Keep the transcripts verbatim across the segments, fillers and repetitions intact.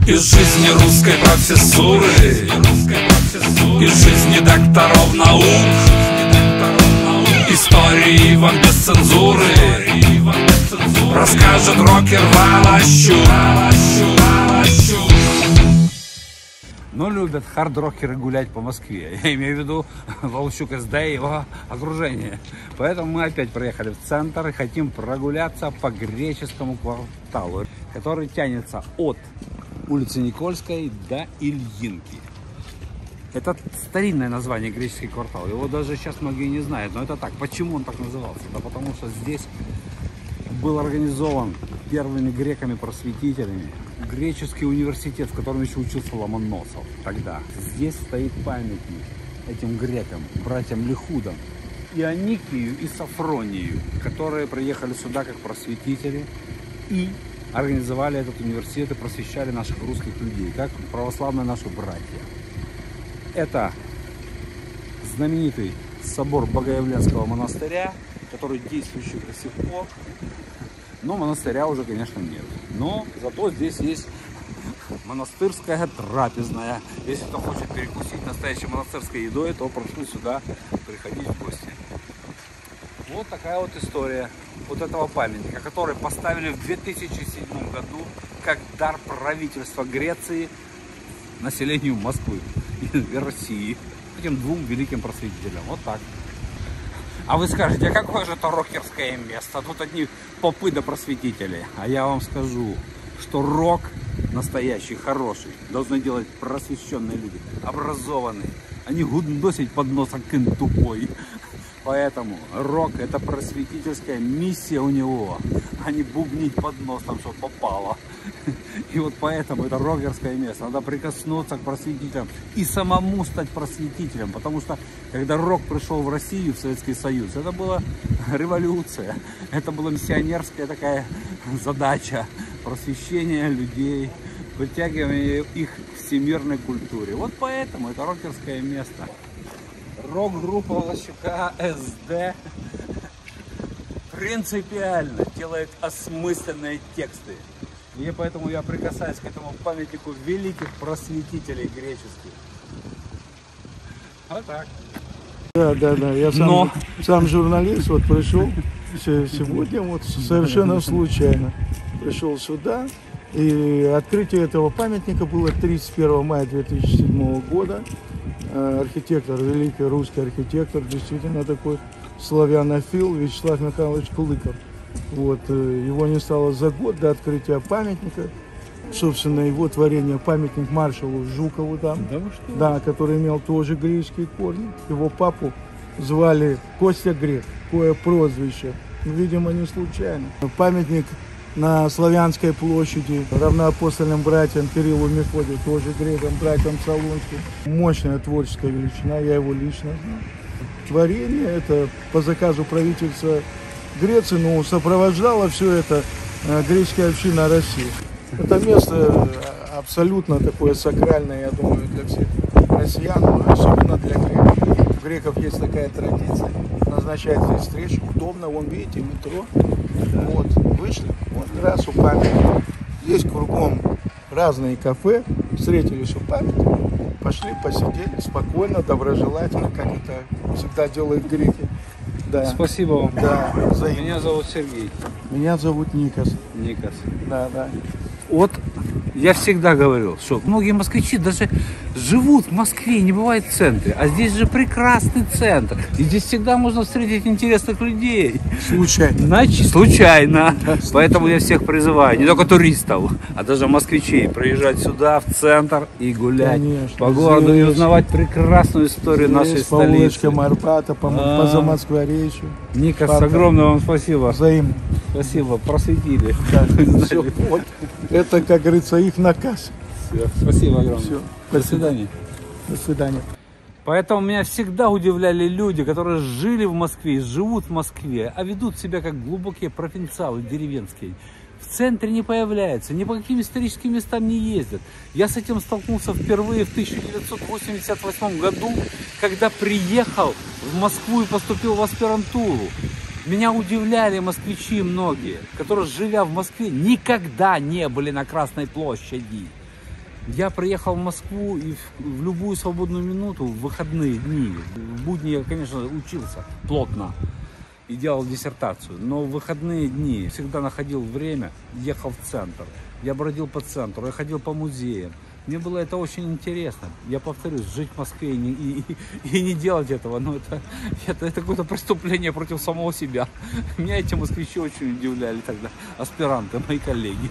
Из жизни русской профессуры, из жизни докторов наук, истории вам без цензуры расскажет рокер Волощук. Но любят хард-рокеры гулять по Москве. Я имею в виду Волощук эс дэ и его окружение. Поэтому мы опять приехали в центр и хотим прогуляться по греческому кварталу, который тянется от улицы Никольской до Ильинки. Это старинное название греческий квартал. Его даже сейчас многие не знают. Но это так. Почему он так назывался? Да потому что здесь был организован первыми греками-просветителями греческий университет, в котором еще учился Ломоносов тогда. Здесь стоит памятник этим грекам, братьям Лихудам, Ионикию и Сафронию, которые приехали сюда как просветители и организовали этот университет и просвещали наших русских людей, как православные наши братья. Это знаменитый собор Богоявленского монастыря, который действующий до сих пор. Но монастыря уже, конечно, нет. Но зато здесь есть монастырская трапезная. Если кто хочет перекусить настоящей монастырской едой, то прошу сюда приходить в гости. Вот такая вот история вот этого памятника, который поставили в две тысячи седьмом году как дар правительства Греции населению Москвы и России. Этим двум великим просветителям. Вот так. А вы скажете, а какое же это рокерское место? Тут одни попы да просветители. А я вам скажу, что рок настоящий, хороший, должны делать просвещенные люди, образованные. Они гудносить под носом кын тупой. Поэтому рок — это просветительская миссия у него, а не бубнить под нос там, что попало. И вот поэтому это рокерское место. Надо прикоснуться к просветителям и самому стать просветителем. Потому что когда рок пришел в Россию, в Советский Союз, это была революция. Это была миссионерская такая задача просвещения людей, притягивания их к всемирной культуре. Вот поэтому это рокерское место. Рок-группа Волощука эс дэ принципиально делает осмысленные тексты. И поэтому я прикасаюсь к этому памятнику великих просветителей греческих. Вот так. Да, да, да. Я сам, Но... сам журналист, вот пришел сегодня, вот совершенно случайно пришел сюда. И открытие этого памятника было тридцать первого мая две тысячи седьмого года. Архитектор, великий русский архитектор, действительно такой славянофил Вячеслав Михайлович Кулыков. Вот, его не стало за год до открытия памятника. Собственно, его творение, памятник маршалу Жукову, там, да, да, который имел тоже греческие корни. Его папу звали Костя Грек, такое прозвище. Видимо, не случайно. Памятник на Славянской площади равноапостольным братьям Кириллу и Мефодию, тоже грекам, братьям Солунским. Мощная творческая величина, я его лично знаю. Творение это по заказу правительства Греции, но сопровождала все это греческая община России. Это место абсолютно такое сакральное, я думаю, для всех россиян, но особенно для греков. У греков есть такая традиция, назначать здесь встречу, удобно, вон видите, метро. Вот, вышли, вот раз у памятника. Есть кругом разные кафе, встретились у памятника, пошли, посидели, спокойно, доброжелательно, как это всегда делают греки. Да. Спасибо вам. Да, Меня зовут Сергей. Меня зовут Никас. Никас. Да, да. Вот я всегда говорил, что многие москвичи даже живут в Москве, не бывает в центре. А здесь же прекрасный центр. И здесь всегда можно встретить интересных людей. Случайно. Значит, случайно. Поэтому я всех призываю, не только туристов, а даже москвичей, приезжать сюда, в центр и гулять. Конечно, по городу здесь, и узнавать прекрасную историю здесь, нашей по столицы. улочкам Арбата, по, а, по Замоскворечью. Никас, огромное вам спасибо. Взаимно. Спасибо, просветили. Да, все, вот. Это, как говорится, их наказ. Все, спасибо огромное. Все. До свидания. До свидания. Поэтому меня всегда удивляли люди, которые жили в Москве, живут в Москве, а ведут себя как глубокие провинциалы деревенские. В центре не появляются, ни по каким историческим местам не ездят. Я с этим столкнулся впервые в тысяча девятьсот восемьдесят восьмом году, когда приехал в Москву и поступил в аспирантуру. Меня удивляли москвичи многие, которые, живя в Москве, никогда не были на Красной площади. Я приехал в Москву и в любую свободную минуту, в выходные дни, в будни я, конечно, учился плотно и делал диссертацию, но в выходные дни всегда находил время, ехал в центр. Я бродил по центру, я ходил по музеям. Мне было это очень интересно. Я повторюсь, жить в Москве и не, и, и не делать этого, ну это, это, это какое-то преступление против самого себя. Меня эти москвичи очень удивляли тогда, аспиранты, мои коллеги.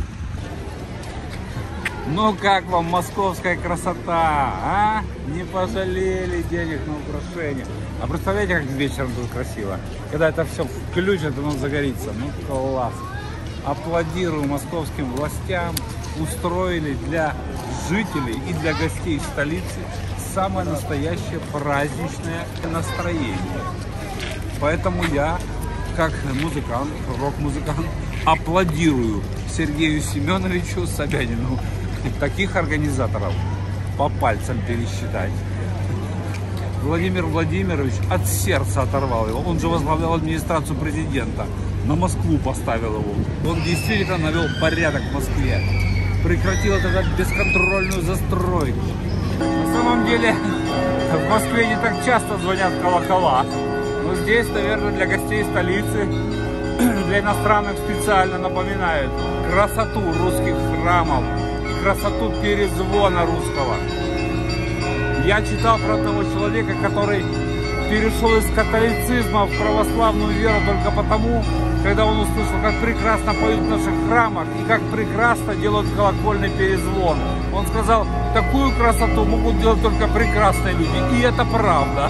Ну как вам московская красота, а? Не пожалели денег на украшения. А представляете, как вечером тут красиво? Когда это все включат, оно загорится. Ну класс. Аплодирую московским властям. Устроили для жителей и для гостей столицы самое настоящее праздничное настроение. Поэтому я, как музыкант, рок-музыкант, аплодирую Сергею Семеновичу Собянину. Таких организаторов по пальцам пересчитать. Владимир Владимирович от сердца оторвал его. Он же возглавлял администрацию президента. На Москву поставил его. Он действительно навел порядок в Москве. Прекратил эту бесконтрольную застройку. На самом деле в Москве не так часто звонят колокола. Но здесь, наверное, для гостей столицы, для иностранных специально напоминают красоту русских храмов, красоту перезвона русского. Я читал про того человека, который перешел из католицизма в православную веру только потому, когда он услышал, как прекрасно поют в наших храмах и как прекрасно делают колокольный перезвон. Он сказал, такую красоту могут делать только прекрасные люди. И это правда.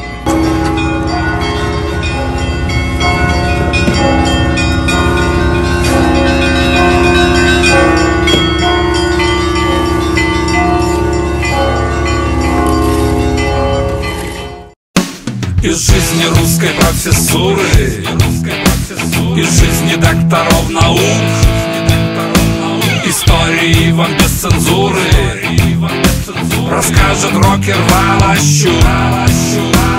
Из жизни русской профессуры, из жизни докторов наук, истории вам без цензуры расскажет рокер Волощук.